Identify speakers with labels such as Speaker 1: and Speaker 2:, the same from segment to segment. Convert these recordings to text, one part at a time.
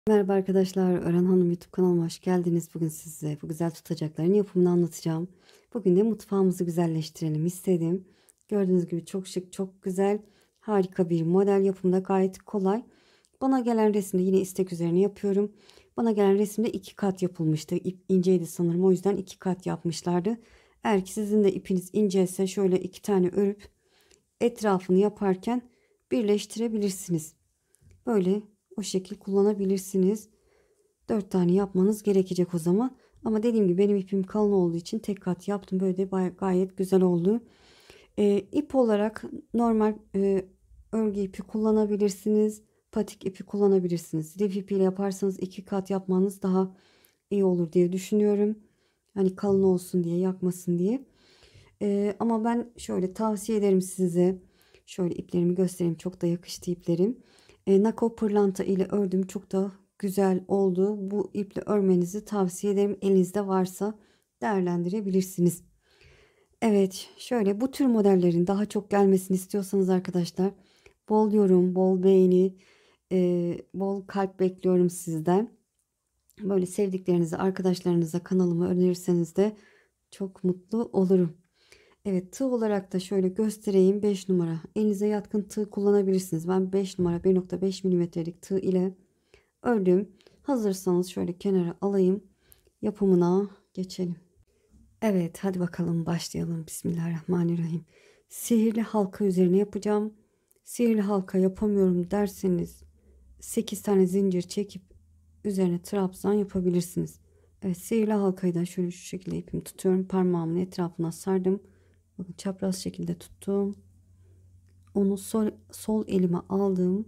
Speaker 1: Merhaba arkadaşlar, Ören Hanım YouTube kanalıma hoş geldiniz. Bugün size bu güzel tutacakların yapımını anlatacağım. Bugün de mutfağımızı güzelleştirelim istedim. Gördüğünüz gibi çok şık, çok güzel, harika bir model yapımda gayet kolay. Bana gelen resimde yine istek üzerine yapıyorum. Bana gelen resimde 2 kat yapılmıştı. İp inceydi sanırım, o yüzden 2 kat yapmışlardı. Eğer ki sizin de ipiniz inceyse şöyle 2 tane örüp etrafını yaparken birleştirebilirsiniz. Böyle o şekil kullanabilirsiniz. 4 tane yapmanız gerekecek o zaman. Ama dediğim gibi benim ipim kalın olduğu için tek kat yaptım. Böyle de gayet güzel oldu. İp olarak normal örgü ipi kullanabilirsiniz. Patik ipi kullanabilirsiniz. Lif ipiyle yaparsanız 2 kat yapmanız daha iyi olur diye düşünüyorum. Hani kalın olsun diye, yakmasın diye. Ama ben şöyle tavsiye ederim size. Şöyle iplerimi göstereyim. Çok da yakıştı iplerim. Nako pırlanta ile ördüm. Çok da güzel oldu. Bu iple örmenizi tavsiye ederim. Elinizde varsa değerlendirebilirsiniz. Evet, şöyle bu tür modellerin daha çok gelmesini istiyorsanız arkadaşlar, bol yorum, bol beğeni, bol kalp bekliyorum sizden. Böyle sevdiklerinize, arkadaşlarınıza kanalıma önerirseniz de çok mutlu olurum. Evet, tığ olarak da şöyle göstereyim. 5 numara. Elinize yatkın tığ kullanabilirsiniz. Ben 5 numara 1,5 milimetrelik tığ ile ördüm. Hazırsanız şöyle kenara alayım. Yapımına geçelim. Evet, hadi bakalım başlayalım. Bismillahirrahmanirrahim. Sihirli halka üzerine yapacağım. Sihirli halka yapamıyorum derseniz 8 tane zincir çekip üzerine trabzan yapabilirsiniz. Evet, sihirli halkayı da şöyle şu şekilde ipimi tutuyorum. Parmağımın etrafına sardım. Bakın çapraz şekilde tuttum. Onu sol elime aldım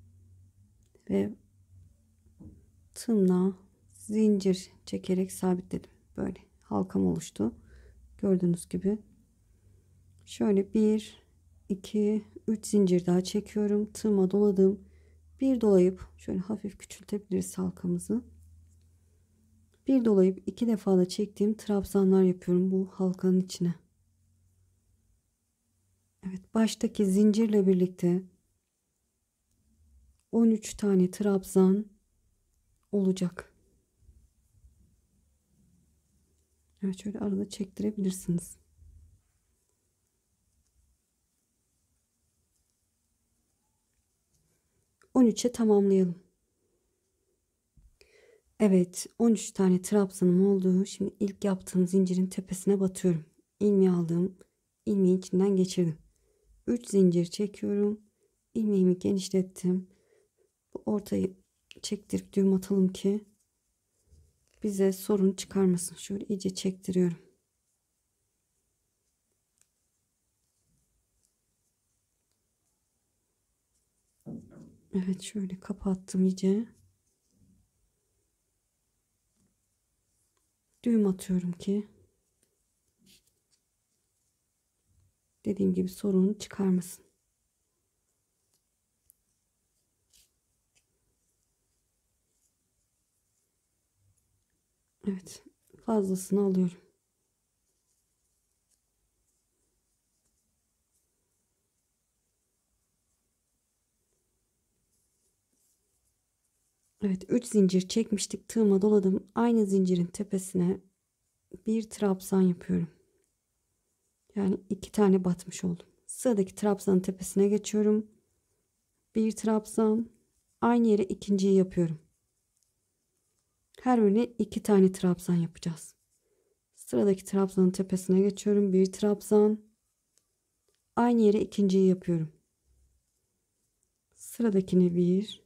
Speaker 1: ve tığımla zincir çekerek sabitledim. Böyle halkam oluştu. Gördüğünüz gibi. Şöyle 1, 2, 3 zincir daha çekiyorum. Tığıma doladım. Bir dolayıp şöyle hafif küçültebiliriz halkamızı. Bir dolayıp 2 defa da çektiğim trabzanlar yapıyorum bu halkanın içine. Evet, baştaki zincirle birlikte 13 tane trabzan olacak. Evet, şöyle arada çektirebilirsiniz. On üçe tamamlayalım. Evet, 13 tane trabzanım oldu. Şimdi ilk yaptığım zincirin tepesine batıyorum. İlmeği aldım. İlmeği içinden geçirdim. 3 zincir çekiyorum. İlmeğimi genişlettim. Bu ortayı çektirip düğüm atalım ki bize sorun çıkarmasın. Şöyle iyice çektiriyorum. Evet, şöyle kapattım iyice. Düğüm atıyorum ki dediğim gibi sorun çıkarmasın. Evet, fazlasını alıyorum. Evet, 3 zincir çekmiştik. Tığıma doladım. Aynı zincirin tepesine bir trabzan yapıyorum. Yani 2 tane batmış oldum. Sıradaki trabzanın tepesine geçiyorum. Bir trabzan. Aynı yere ikinciyi yapıyorum. Her birine 2 tane trabzan yapacağız. Sıradaki trabzanın tepesine geçiyorum. Bir trabzan. Aynı yere ikinciyi yapıyorum. Sıradakine bir.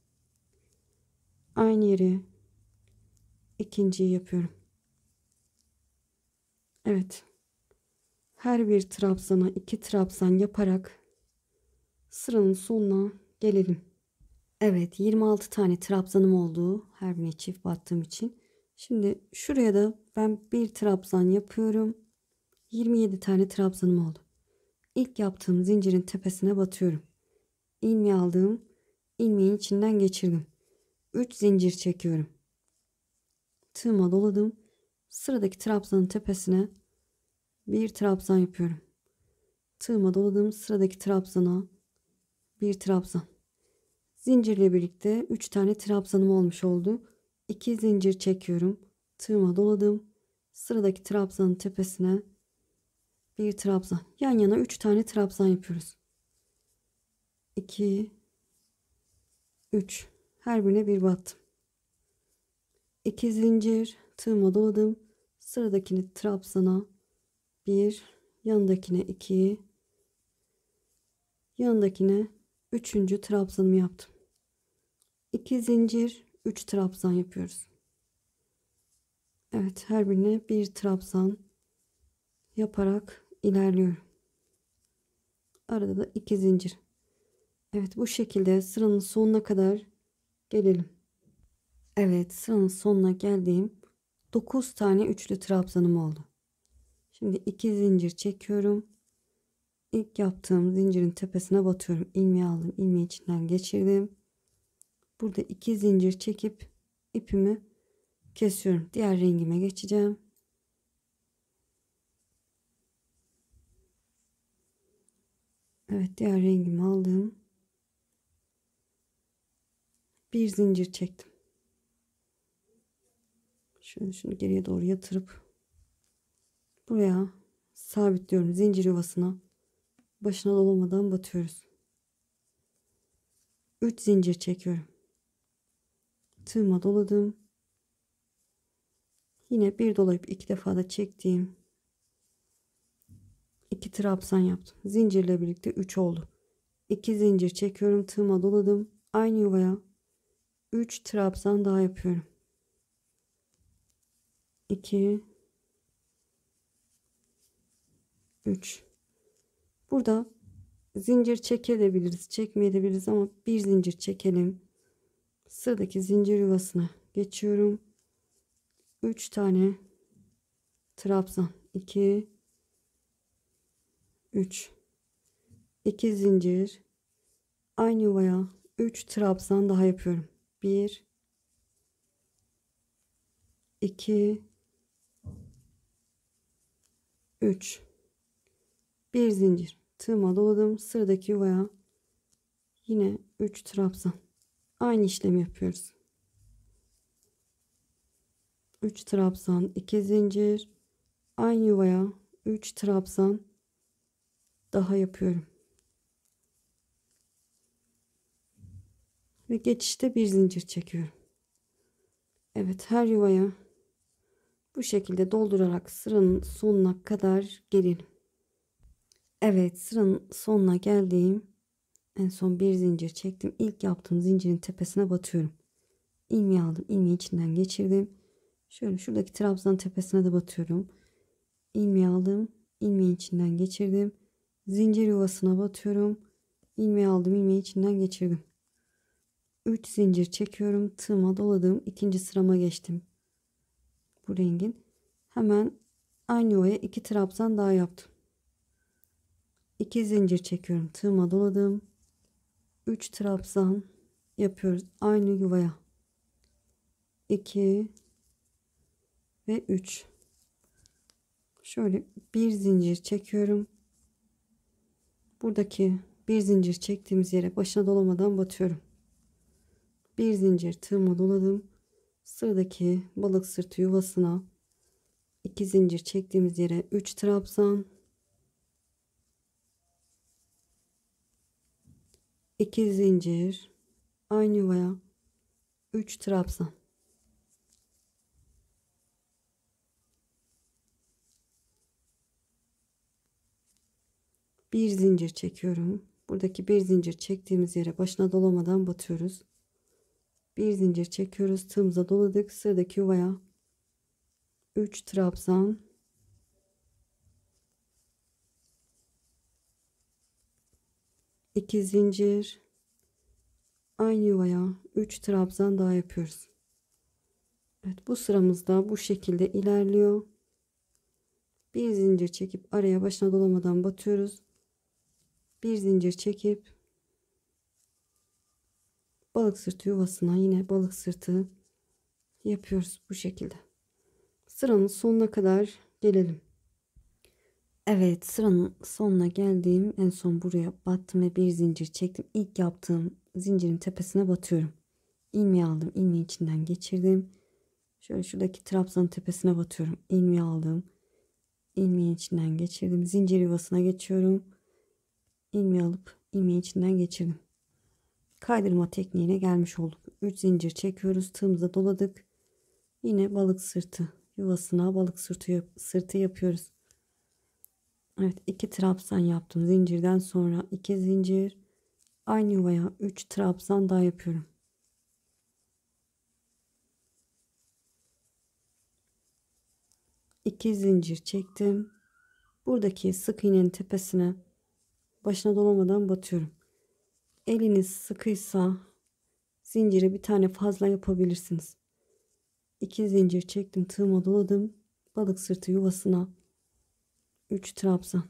Speaker 1: Aynı yere ikinciyi yapıyorum. Evet. Her bir trabzana 2 trabzan yaparak sıranın sonuna gelelim. Evet, 26 tane trabzanım oldu. Her birine çift battığım için. Şimdi şuraya da ben bir trabzan yapıyorum. 27 tane trabzanım oldu. İlk yaptığım zincirin tepesine batıyorum. İlmeği aldım. İlmeğin içinden geçirdim. 3 zincir çekiyorum. Tığıma doladım. Sıradaki trabzanın tepesine bir trabzan yapıyorum. Tığıma doladım. Sıradaki trabzana bir trabzan. Zincirle birlikte 3 tane trabzanım olmuş oldu. 2 zincir çekiyorum. Tığıma doladım. Sıradaki trabzanın tepesine bir trabzan. Yan yana 3 tane trabzan yapıyoruz. 2 3, her birine bir battım. 2 zincir, tığıma doladım. Sıradakini trabzana 1, yanındakine 2, yanındakine 3. trabzanımı yaptım. 2 zincir, 3 trabzan yapıyoruz. Evet, her birine bir trabzan yaparak ilerliyorum. Arada da 2 zincir. Evet, bu şekilde sıranın sonuna kadar gelelim. Evet, sıranın sonuna geldiğim 9 tane üçlü trabzanım oldu. Şimdi 2 zincir çekiyorum. İlk yaptığım zincirin tepesine batıyorum. İlmeği aldım, ilmeği içinden geçirdim. Burada 2 zincir çekip ipimi kesiyorum. Diğer rengime geçeceğim. Evet, diğer rengimi aldım. Bir zincir çektim. Şunu geriye doğru yatırıp buraya sabitliyorum. Zincir yuvasına başına dolamadan batıyoruz. 3 zincir çekiyorum. Tığıma doladım. Yine bir dolayıp 2 defa da çektiğim 2 trabzan yaptım. Zincirle birlikte 3 oldu. 2 zincir çekiyorum. Tığıma doladım. Aynı yuvaya 3 trabzan daha yapıyorum. 2 3. Burada zincir çekebiliriz, çekmeyebiliriz ama bir zincir çekelim. Sıradaki zincir yuvasına geçiyorum. 3 tane trabzan. 2 3. 2 zincir. Aynı yuvaya 3 trabzan daha yapıyorum. 1 2 3. Bir zincir. Tığıma doladım. Sıradaki yuvaya yine 3 trabzan. Aynı işlemi yapıyoruz. 3 trabzan, 2 zincir. Aynı yuvaya 3 trabzan daha yapıyorum. Ve geçişte bir zincir çekiyorum. Evet, her yuvaya bu şekilde doldurarak sıranın sonuna kadar gelelim. Evet, sıranın sonuna geldim. En son bir zincir çektim. İlk yaptığım zincirin tepesine batıyorum. İlmeği aldım. İlmeği içinden geçirdim. Şöyle şuradaki trabzan tepesine de batıyorum. İlmeği aldım. İlmeği içinden geçirdim. Zincir yuvasına batıyorum. İlmeği aldım. İlmeği içinden geçirdim. 3 zincir çekiyorum. Tığıma doladım. İkinci sırama geçtim. Bu rengin. Hemen aynı yuvaya 2 trabzan daha yaptım. 2 zincir çekiyorum. Tığıma doladım. 3 trabzan yapıyoruz. Aynı yuvaya. 2 ve 3. Şöyle bir zincir çekiyorum. Buradaki bir zincir çektiğimiz yere başına dolamadan batıyorum. Bir zincir tığıma doladım. Sıradaki balık sırtı yuvasına 2 zincir çektiğimiz yere 3 trabzan, 2 zincir, aynı yuvaya 3 trabzan. Bir zincir çekiyorum. Buradaki bir zincir çektiğimiz yere başına dolamadan batıyoruz. Bir zincir çekiyoruz. Tığımıza doladık. Sıradaki yuvaya 3 trabzan, 2 zincir, aynı yuvaya 3 trabzan daha yapıyoruz. Evet, bu sıramızda bu şekilde ilerliyor. Bir zincir çekip araya başına dolamadan batıyoruz. Bir zincir çekip balık sırtı yuvasına yine balık sırtı yapıyoruz bu şekilde. Sıranın sonuna kadar gelelim. Evet, sıranın sonuna geldim. En son buraya battım ve bir zincir çektim. İlk yaptığım zincirin tepesine batıyorum. İlmeği aldım, ilmeği içinden geçirdim. Şöyle şuradaki trabzanın tepesine batıyorum. İlmeği aldım, ilmeğin içinden geçirdim. Zincir yuvasına geçiyorum. İlmeği alıp ilmeği içinden geçirdim. Kaydırma tekniğine gelmiş olduk. 3 zincir çekiyoruz. Tığımıza doladık. Yine balık sırtı yuvasına balık sırtı yapıyoruz. Evet, 2 trabzan yaptım. Zincirden sonra 2 zincir, aynı yuvaya 3 trabzan daha yapıyorum. İki zincir çektim. Buradaki sık iğnenin tepesine başına dolamadan batıyorum. Eliniz sıkıysa zinciri bir tane fazla yapabilirsiniz. 2 zincir çektim, tığıma doladım. Balık sırtı yuvasına 3 trabzan.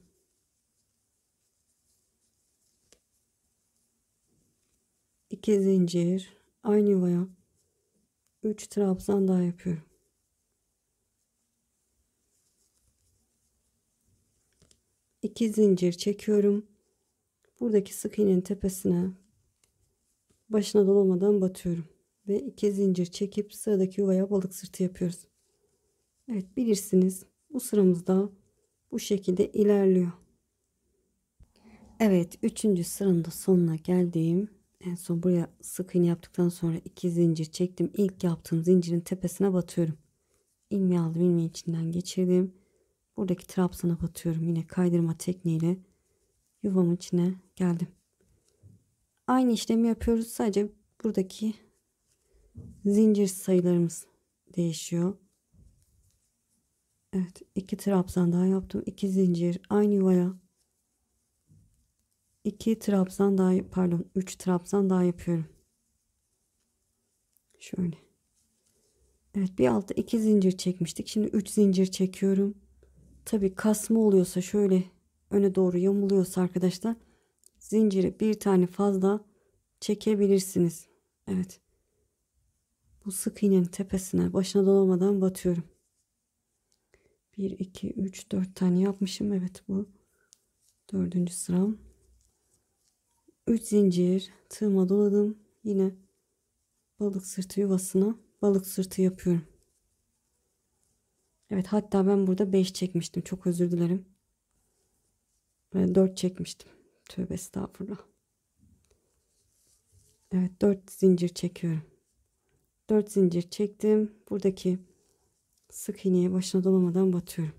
Speaker 1: 2 zincir, aynı yuvaya 3 trabzan daha yapıyorum. 2 zincir çekiyorum. Buradaki sık iğnenin tepesine başına dolamadan batıyorum ve 2 zincir çekip sıradaki yuvaya balık sırtı yapıyoruz. Evet, bilirsiniz. Bu sıramızda bu şekilde ilerliyor. Evet, 3. sıranın da sonuna geldim. En son buraya sık iğne yaptıktan sonra 2 zincir çektim. İlk yaptığım zincirin tepesine batıyorum. İlmeği aldım, ilmeği içinden geçirdim. Buradaki trabzana batıyorum. Yine kaydırma tekniğiyle yuvamın içine geldim. Aynı işlemi yapıyoruz. Sadece buradaki zincir sayılarımız değişiyor. Evet, 2 trabzan daha yaptım. 2 zincir, aynı yuvaya 2 trabzan daha, pardon, 3 trabzan daha yapıyorum. Şöyle. Evet, bir altta 2 zincir çekmiştik. Şimdi 3 zincir çekiyorum. Tabi kasma oluyorsa, şöyle öne doğru yamuluyorsa arkadaşlar, zinciri bir tane fazla çekebilirsiniz. Evet. Bu sık iğnenin tepesine başına dolamadan batıyorum. 1 2 3 4 tane yapmışım. Evet, bu 4. sıram. 3 zincir, tığıma doladım. Yine balık sırtı yuvasına balık sırtı yapıyorum. Evet, hatta ben burada 5 çekmiştim. Çok özür dilerim. 4 çekmiştim. Tövbe estağfurullah. Evet, 4 zincir çekiyorum. 4 zincir çektim. Buradaki sık iğneye başına dolamadan batıyorum.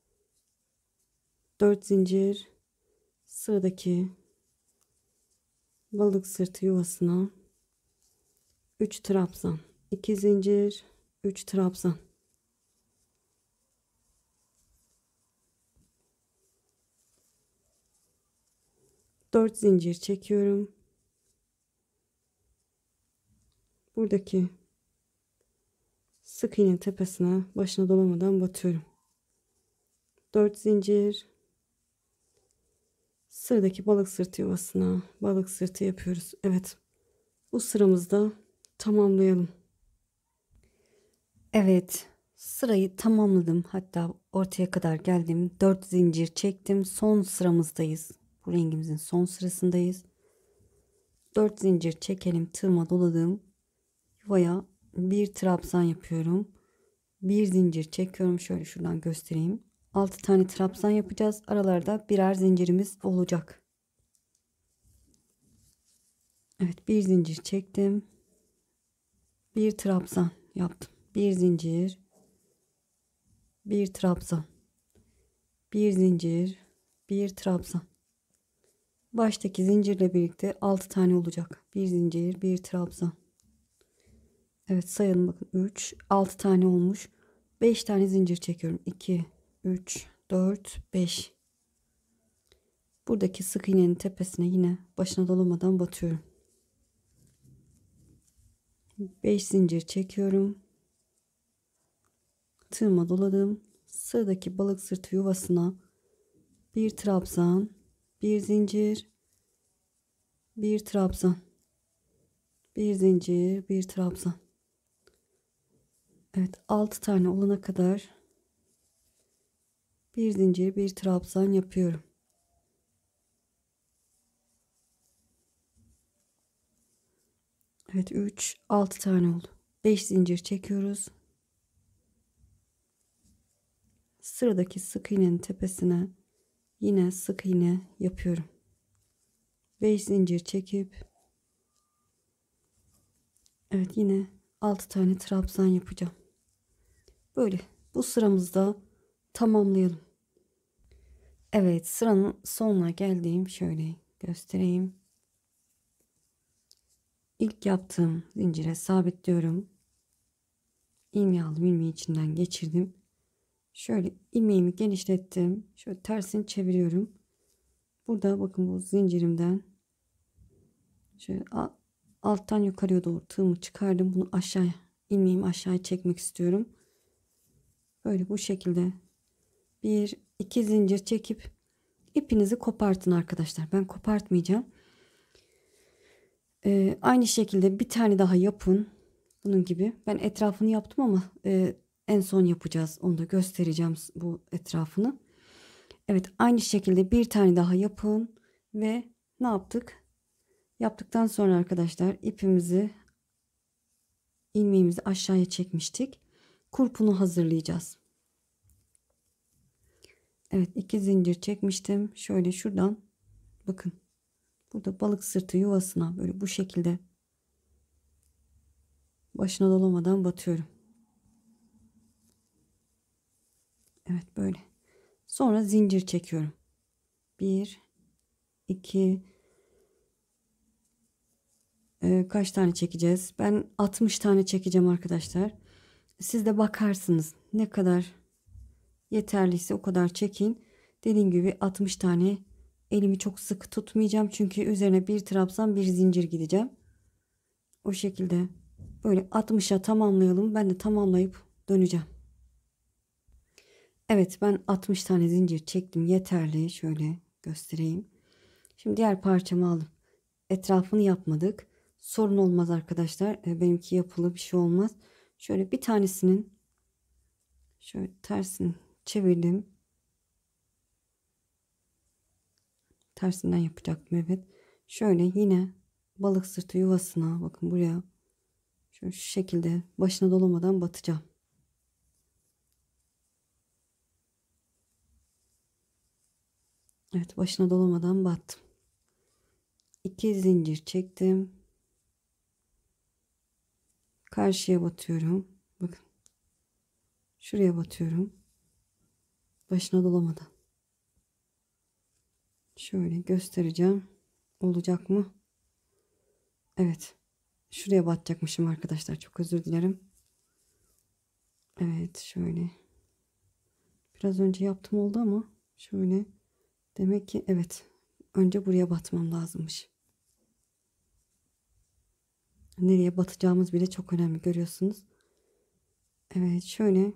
Speaker 1: 4 zincir, sıradaki balık sırtı yuvasına 3 trabzan, 2 zincir, 3 trabzan. 4 zincir çekiyorum. Buradaki sık iğnenin tepesine başına dolamadan batıyorum. 4 zincir, sıradaki balık sırtı yuvasına balık sırtı yapıyoruz. Evet, bu sıramızda tamamlayalım. Evet, sırayı tamamladım. Hatta ortaya kadar geldim. 4 zincir çektim. Son sıramızdayız. Bu rengimizin son sırasındayız. 4 zincir çekelim. Tığıma doladım. Yuvaya bir trabzan yapıyorum. Bir zincir çekiyorum. Şöyle şuradan göstereyim. 6 tane trabzan yapacağız. Aralarda birer zincirimiz olacak. Evet, bir zincir çektim. Bir trabzan yaptım. Bir zincir, bir trabzan, bir zincir, bir trabzan. Baştaki zincirle birlikte 6 tane olacak. Bir zincir, bir trabzan. Evet, sayalım bakın. 3, 6 tane olmuş. 5 tane zincir çekiyorum. 2, 3, 4, 5. Buradaki sık iğnenin tepesine yine başına dolamadan batıyorum. 5 zincir çekiyorum. Tığıma doladım. Sıradaki balık sırtı yuvasına bir trabzan, bir zincir, bir trabzan, bir zincir, bir trabzan. Evet, 6 tane olana kadar bir zincir, bir trabzan yapıyorum. Evet 3, 6 tane oldu. 5 zincir çekiyoruz. Sıradaki sık iğnenin tepesine yine sık iğne yapıyorum. 5 zincir çekip evet yine 6 tane trabzan yapacağım. Böyle bu sıramızda tamamlayalım. Evet sıranın sonuna geldim. Şöyle göstereyim. İlk yaptığım zincire sabitliyorum. İlmeği aldım, ilmeği içinden geçirdim. Şöyle ilmeğimi genişlettim. Şöyle tersini çeviriyorum. Burada bakın bu zincirimden şöyle alttan yukarıya doğru tığımı çıkardım. Bunu aşağıya, ilmeğimi aşağıya çekmek istiyorum. Böyle bu şekilde bir iki zincir çekip ipinizi kopartın arkadaşlar. Ben kopartmayacağım. Aynı şekilde bir tane daha yapın. Bunun gibi. Ben etrafını yaptım ama en son yapacağız. Onu da göstereceğim bu etrafını. Evet aynı şekilde bir tane daha yapın. Ve ne yaptık? Yaptıktan sonra arkadaşlar ipimizi ilmeğimizi aşağıya çekmiştik. Kurpunu hazırlayacağız. Evet iki zincir çekmiştim. Şöyle şuradan bakın. Burada balık sırtı yuvasına böyle bu şekilde başına dolamadan batıyorum. Evet böyle. Sonra zincir çekiyorum. 1 2 kaç tane çekeceğiz? Ben 60 tane çekeceğim arkadaşlar. Siz de bakarsınız ne kadar yeterliyse o kadar çekin. Dediğim gibi 60 tane, elimi çok sıkı tutmayacağım çünkü üzerine bir trabzan bir zincir gideceğim. O şekilde böyle 60'a tamamlayalım. Ben de tamamlayıp döneceğim. Evet ben 60 tane zincir çektim, yeterli. Şöyle göstereyim. Şimdi diğer parçamı aldım. Etrafını yapmadık. Sorun olmaz arkadaşlar. Benimki yapılı, bir şey olmaz. Şöyle bir tanesinin şöyle tersini çevirdim. Tersinden yapacaktım evet. Şöyle yine balık sırtı yuvasına bakın buraya. Şöyle şu şekilde başına dolamadan batacağım. Evet başına dolamadan battım. 2 zincir çektim. Karşıya batıyorum. Bakın. Şuraya batıyorum. Başına dolamadan. Şöyle göstereceğim. Olacak mı? Evet. Şuraya batacakmışım arkadaşlar. Çok özür dilerim. Evet şöyle. Biraz önce yaptım oldu ama şöyle. Demek ki evet. Önce buraya batmam lazımmış. Nereye batacağımız bile çok önemli, görüyorsunuz. Evet şöyle.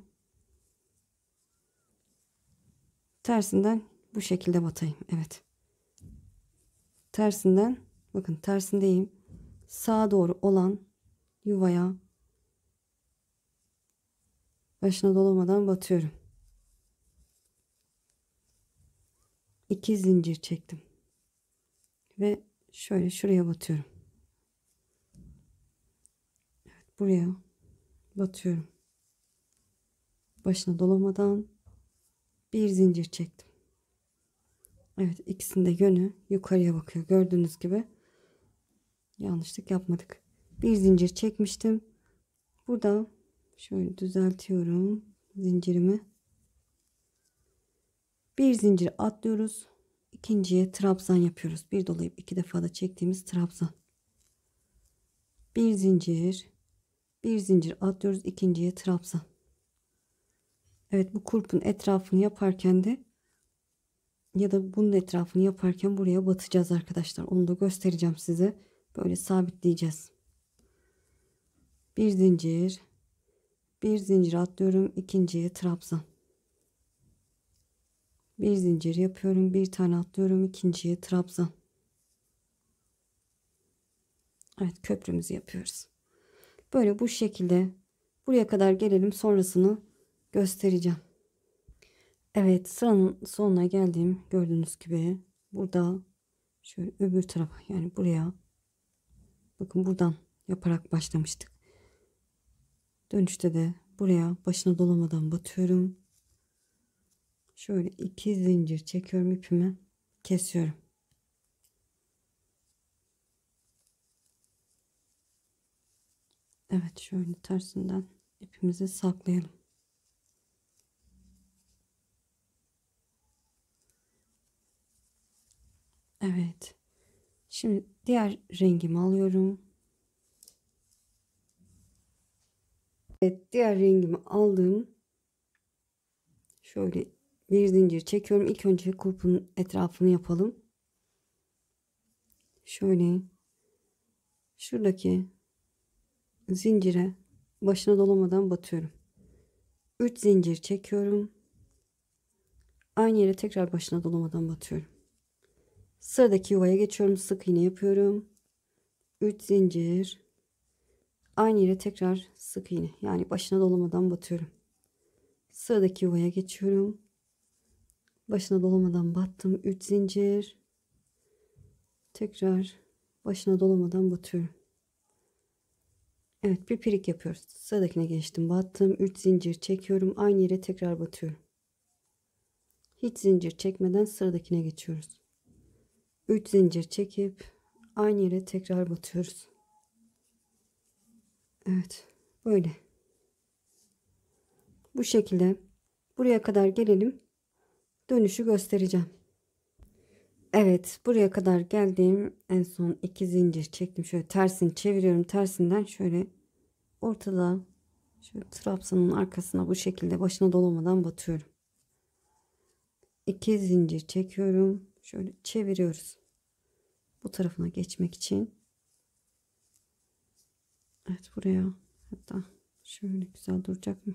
Speaker 1: Tersinden bu şekilde batayım. Evet. Tersinden bakın tersindeyim. Sağa doğru olan yuvaya başına dolamadan batıyorum. 2 zincir çektim. Ve şöyle şuraya batıyorum. Evet, buraya batıyorum. Başına dolamadan bir zincir çektim. Evet ikisinin de yönü yukarıya bakıyor. Gördüğünüz gibi yanlışlık yapmadık. Bir zincir çekmiştim. Burada şöyle düzeltiyorum zincirimi. Bir zincir atlıyoruz. İkinciye trabzan yapıyoruz. Bir dolayıp iki defa da çektiğimiz trabzan. Bir zincir, bir zincir atlıyoruz. İkinciye trabzan. Evet bu kurpun etrafını yaparken de ya da bunun etrafını yaparken buraya batacağız arkadaşlar. Onu da göstereceğim size. Böyle sabitleyeceğiz. Bir zincir, bir zincir atlıyorum. İkinciye trabzan. Bir zincir yapıyorum. Bir tane atlıyorum. İkinciye trabzan. Evet köprümüzü yapıyoruz. Böyle bu şekilde buraya kadar gelelim. Sonrasını göstereceğim. Evet sıranın sonuna geldim. Gördüğünüz gibi burada şöyle öbür tarafa yani buraya bakın buradan yaparak başlamıştık. Dönüşte de buraya başına dolamadan batıyorum. Şöyle 2 zincir çekiyorum, ipimi kesiyorum. Evet, şöyle tersinden ipimizi saklayalım. Evet. Şimdi diğer rengimi alıyorum. Evet, diğer rengimi aldım. Şöyle bir zincir çekiyorum. İlk önce kulpunun etrafını yapalım. Şöyle şuradaki zincire başına dolamadan batıyorum. 3 zincir çekiyorum. Aynı yere tekrar başına dolamadan batıyorum. Sıradaki yuvaya geçiyorum. Sık iğne yapıyorum. 3 zincir. Aynı yere tekrar sık iğne. Yani başına dolamadan batıyorum. Sıradaki yuvaya geçiyorum. Başına dolamadan battım. 3 zincir. Tekrar başına dolamadan batıyorum. Evet, bir pirik yapıyoruz. Sıradakine geçtim. Battım. 3 zincir çekiyorum. Aynı yere tekrar batıyorum. Hiç zincir çekmeden sıradakine geçiyoruz. 3 zincir çekip aynı yere tekrar batıyoruz. Evet, böyle. Bu şekilde buraya kadar gelelim. Dönüşü göstereceğim. Evet, buraya kadar geldim. En son 2 zincir çektim. Şöyle tersini çeviriyorum. Tersinden şöyle ortada, şöyle trabzanın arkasına bu şekilde başına dolamadan batıyorum. 2 zincir çekiyorum. Şöyle çeviriyoruz. Bu tarafına geçmek için. Evet, buraya hatta şöyle güzel duracak mı?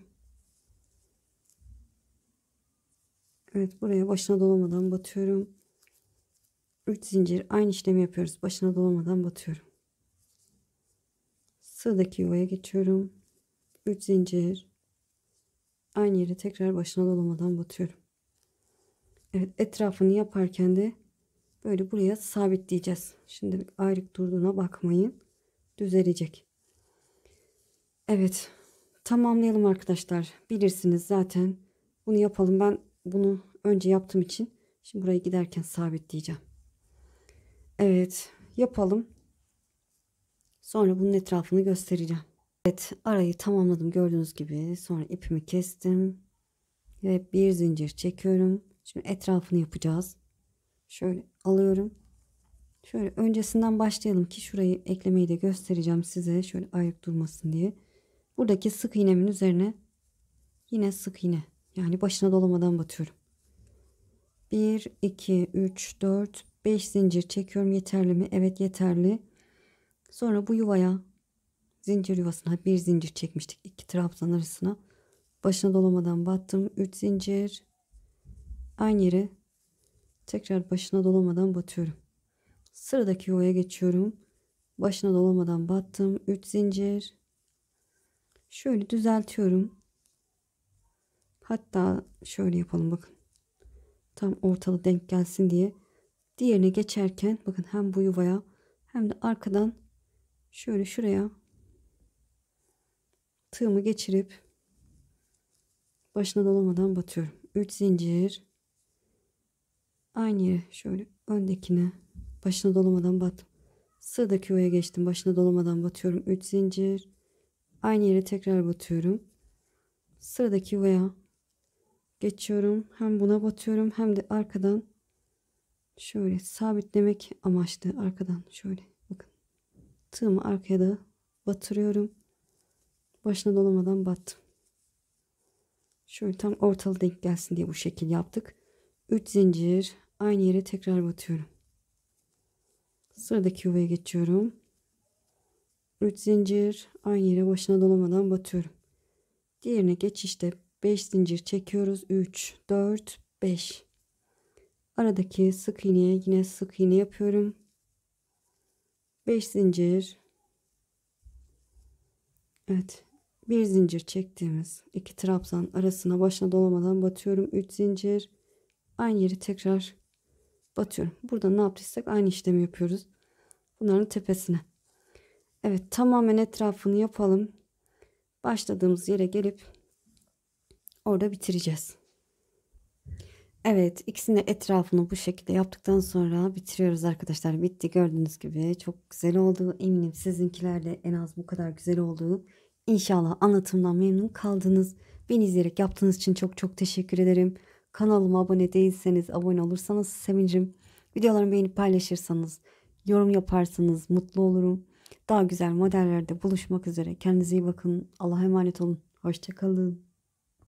Speaker 1: Evet, buraya başına dolamadan batıyorum. 3 zincir aynı işlemi yapıyoruz. Başına dolamadan batıyorum. Sıradaki yuvaya geçiyorum. 3 zincir aynı yere tekrar başına dolamadan batıyorum. Evet, etrafını yaparken de böyle buraya sabitleyeceğiz. Şimdi ayrık durduğuna bakmayın. Düzelecek. Evet, tamamlayalım arkadaşlar. Bilirsiniz zaten. Bunu yapalım. Ben bunu önce yaptığım için şimdi buraya giderken sabitleyeceğim. Evet, yapalım. Sonra bunun etrafını göstereceğim. Evet, arayı tamamladım gördüğünüz gibi. Sonra ipimi kestim ve bir zincir çekiyorum. Şimdi etrafını yapacağız. Şöyle alıyorum. Şöyle öncesinden başlayalım ki şurayı eklemeyi de göstereceğim size. Şöyle ayrık durmasın diye. Buradaki sık iğnemin üzerine yine sık iğne. Yani başına dolamadan batıyorum. 1, 2, 3, 4, 5 zincir çekiyorum. Yeterli mi? Evet, yeterli. Sonra bu yuvaya, zincir yuvasına bir zincir çekmiştik. 2 trabzan arasına. Başına dolamadan battım. 3 zincir. Aynı yere tekrar başına dolamadan batıyorum. Sıradaki yuvaya geçiyorum. Başına dolamadan battım. 3 zincir. Şöyle düzeltiyorum. Hatta şöyle yapalım, bakın. Tam ortalı denk gelsin diye. Diğerine geçerken bakın hem bu yuvaya hem de arkadan şöyle şuraya tığımı geçirip başına dolamadan batıyorum. 3 zincir. Aynı yere şöyle öndekine başına dolamadan battım. Sıradaki yuvaya geçtim. Başına dolamadan batıyorum. 3 zincir. Aynı yere tekrar batıyorum. Sıradaki yuvaya geçiyorum. Hem buna batıyorum hem de arkadan şöyle sabitlemek amaçlı arkadan şöyle bakın. Tığımı arkaya da batırıyorum. Başına dolamadan battım. Şöyle tam ortalı denk gelsin diye bu şekil yaptık. 3 zincir aynı yere tekrar batıyorum. Sıradaki yuvaya geçiyorum. 3 zincir aynı yere başına dolamadan batıyorum. Diğerine geçişte 5 zincir çekiyoruz. 3, 4, 5. Aradaki sık iğneye yine sık iğne yapıyorum. 5 zincir. Evet. Bir zincir çektiğimiz iki trabzan arasına başına dolamadan batıyorum. 3 zincir. Aynı yeri tekrar batıyorum. Burada ne yaptıysak aynı işlemi yapıyoruz. Bunların tepesine. Evet, tamamen etrafını yapalım. Başladığımız yere gelip orada bitireceğiz. Evet, ikisini de etrafını bu şekilde yaptıktan sonra bitiriyoruz arkadaşlar. Bitti, gördüğünüz gibi çok güzel oldu. Eminim sizinkiler de en az bu kadar güzel oldu. İnşallah anlatımdan memnun kaldınız. Beni izleyerek yaptığınız için çok çok teşekkür ederim. Kanalıma abone değilseniz abone olursanız sevinirim. Videolarımı beğenip paylaşırsanız, yorum yaparsanız mutlu olurum. Daha güzel modellerde buluşmak üzere. Kendinize iyi bakın. Allah'a emanet olun. Hoşça kalın.